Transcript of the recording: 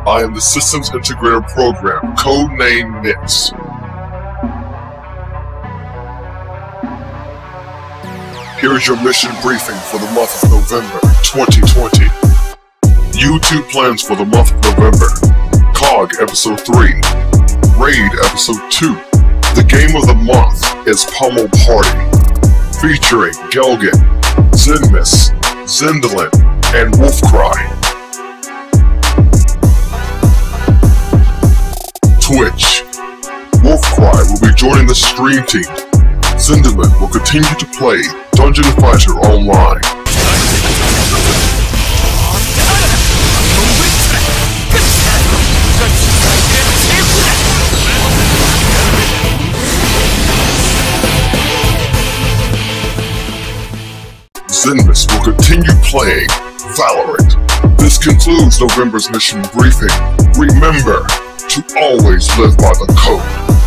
I am the Systems Integrator Program, codenamed NITS. Here is your mission briefing for the month of November 2020. YouTube plans for the month of November. COG Episode 3. Raid Episode 2. The game of the month is Pummel Party, featuring Gelgan, Zenmis, Zendalin, and Wolfcry. Twitch. Wolfcry will be joining the stream team. Zendalin will continue to play Dungeon Fighter Online. Zenmis will continue playing Valorant. This concludes November's mission briefing. Remember to always live by the code.